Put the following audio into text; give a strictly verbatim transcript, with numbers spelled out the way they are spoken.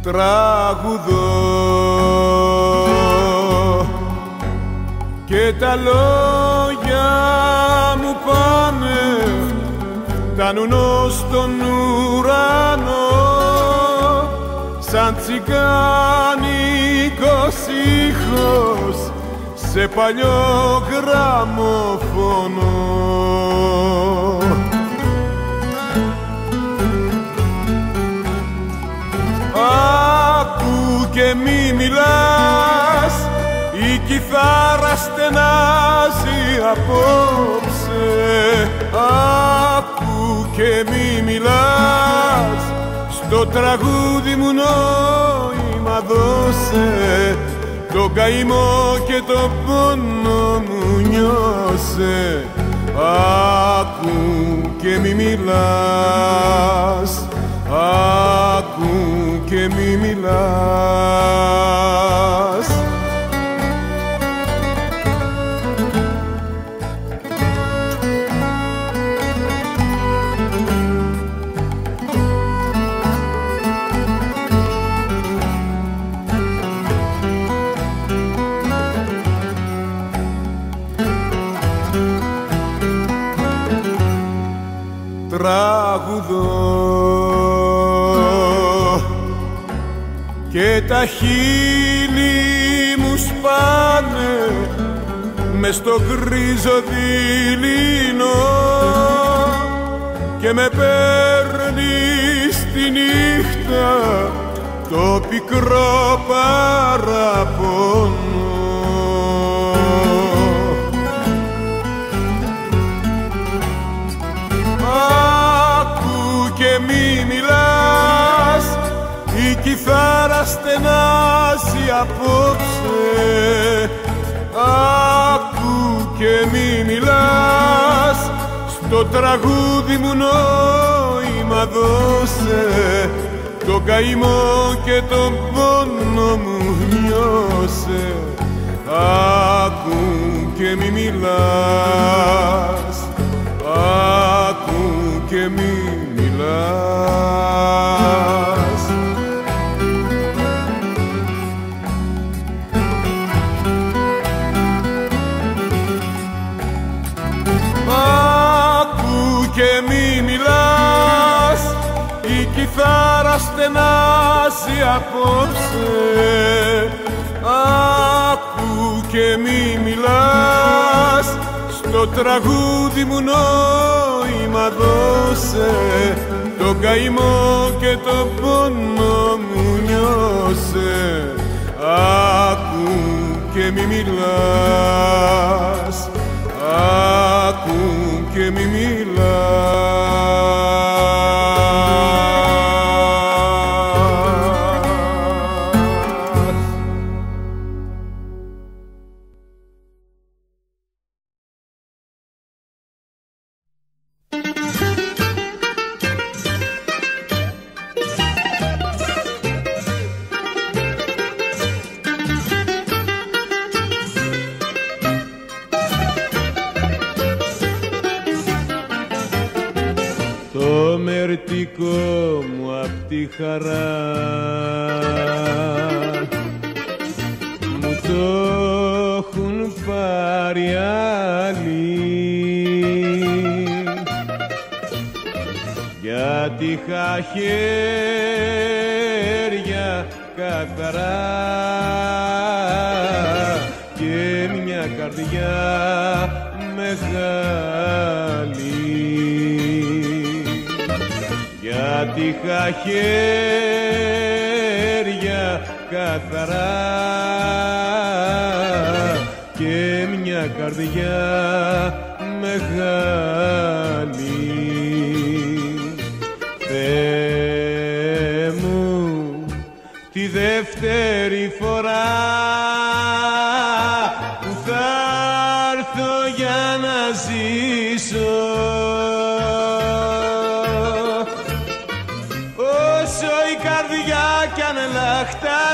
τραγουδώ και τα λόγια μου πάνε, φτάνουν ως τον ουρανό σαν τσιγκάνικος ήχος σε παλιό γραμμοφωνό. Άκου και μη μιλάς, η κιθάρα στενάζει απόψε. Άκου και μη μιλάς, στο τραγούδι μου νόημα δώσε, το καημό και το πόνο μου νιώσε. Άκου και μη μιλάς, άκου και μη μιλάς. Τραγουδώ και τα χείλη μου σπάνε μες στο γκρίζο δειλινό και με παίρνει στη νύχτα το πικρό παραπονό. Και μη μιλάς, η κιθάρα στενάζει απόψε. Άκου και μη μιλάς, στο τραγούδι μου νόημα δώσε, το καημό και τον πόνο μου νιώσε. Άκου και μη μιλάς, άκου και μη μιλάς. Άκου και μη μιλάς, η κιθάρα στενάζει απόψε. Άκου και μη μιλάς, στο τραγούδι μου νόημα δώσε, το καημό και το πόνο μου νιώσε. Άκου και μη μιλάς, άκου και μη μιλάς. Το μερτικό μου απ' τη χαρά μου το έχουν πάρει άλλοι, γιατί είχα χέρια καθαρά και μια καρδιά μεγάλη. Γιατί είχα χέρια καθαρά και μια καρδιά μεγάλη. Θεέ μου, τη δεύτερη φορά που θα έρθω για να ζήσω, όσο η καρδιά κι αν λαχταρεί